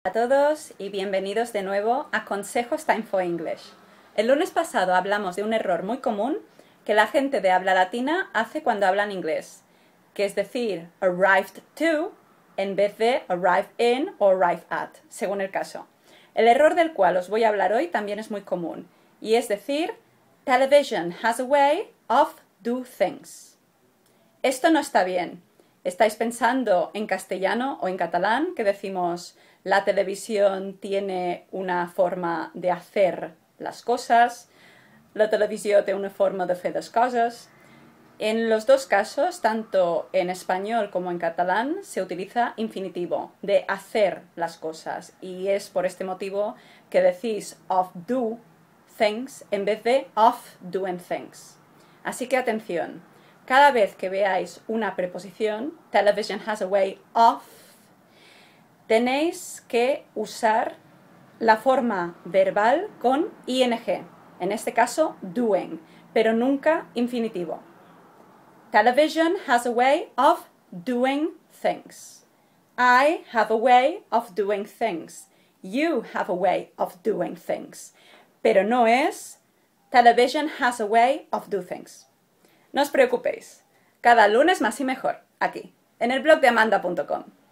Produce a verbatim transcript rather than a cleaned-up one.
A todos y bienvenidos de nuevo a Consejos Time for English. El lunes pasado hablamos de un error muy común que la gente de habla latina hace cuando hablan inglés, que es decir arrived to en vez de arrive in o arrive at, según el caso. El error del cual os voy a hablar hoy también es muy común, y es decir, television has a way of do things. Esto no está bien. ¿Estáis pensando en castellano o en catalán, que decimos la televisión tiene una forma de hacer las cosas, la televisió té una forma de fer les coses? En los dos casos, tanto en español como en catalán, se utiliza infinitivo, de hacer las cosas, y es por este motivo que decís of do things en vez de of doing things. Así que atención, cada vez que veáis una preposición, television has a way of, tenéis que usar la forma verbal con ing, en este caso doing, pero nunca infinitivo. Television has a way of doing things. I have a way of doing things. You have a way of doing things. Pero no es television has a way of do things. No os preocupéis, cada lunes más y mejor, aquí, en el blog de amanda punto com.